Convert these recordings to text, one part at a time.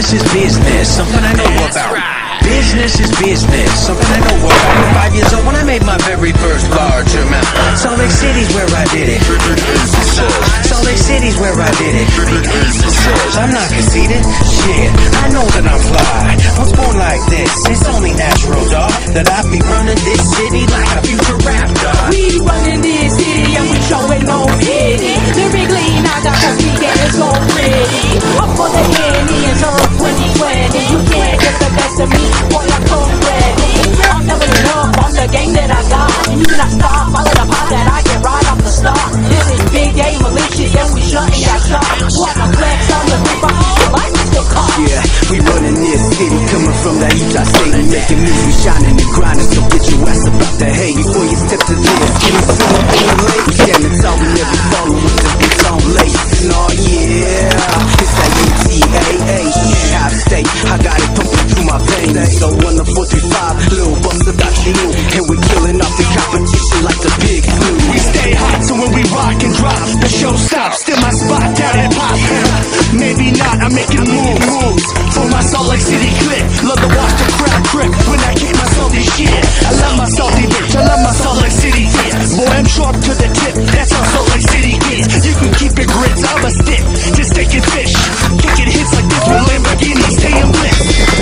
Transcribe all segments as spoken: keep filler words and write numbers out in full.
Business is business, something I know about. Business is business, something I know about. Five years old when I made my very first large amount. Salt Lake City's where I did it. Salt Lake City's where I did it. I'm not conceited, shit, I know that I'm fly. I was born like this, it's only natural, dog, that I be running this city like a future rap dog. We running this city and we showing no pity. Lyrically, now the whole weekend is so pretty. Up for the Henny and Earth twenty twenty. You can't get the best of me, boy, I come ready. I'm never enough on the game that I got. And you cannot stop, follow the path that I get right off the start. This is big game malicious and we shutting that shop. What a flex on the roof, I hold the lights still caught. Yeah, we running this city, coming from the Utah State. Making music, shining and grinding, so get your ass about the hay before you step to this. Getting through up in the lake, damn, it's all we never follow with the beats on late. And oh yeah, it's that U T A A, Utah State. I got it pumping through my veins. So one the four three five, little bumps about you, and we killing off the competition like the big flu. We stay hot, so when we rock and drop, the show stops. Still my spot down at Pop. Maybe not, I'm making moves, moves for my Salt Lake City clip. Love to watch the crowd trip when I get my salty shit. I love my salty bitch, I love my Salt Lake City hit. Boy, I'm sharp to the tip, that's how Salt Lake City gets. You can keep it grits, I'm a stick, just taking fish. Kicking hits like this with Lamborghinis, stay in bliss.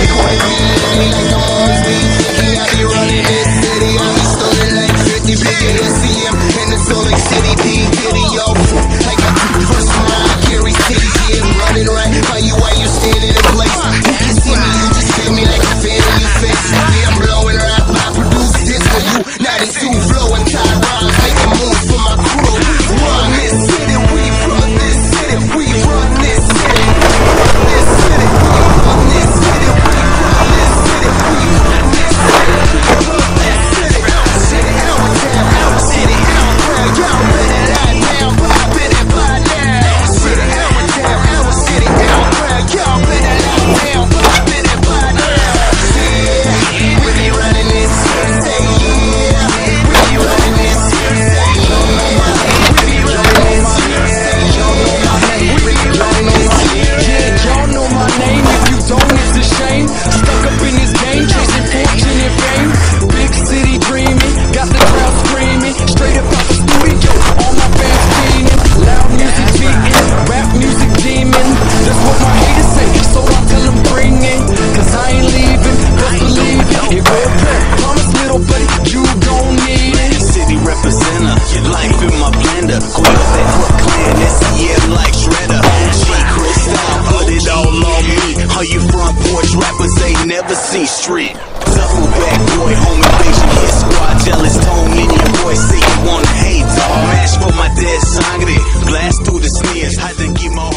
Never seen street. Double back boy, home invasion hit squad. Jealous tone in your voice, say you wanna hate. Dog, match for my dead sangre. Blast through the sneers, I think you more.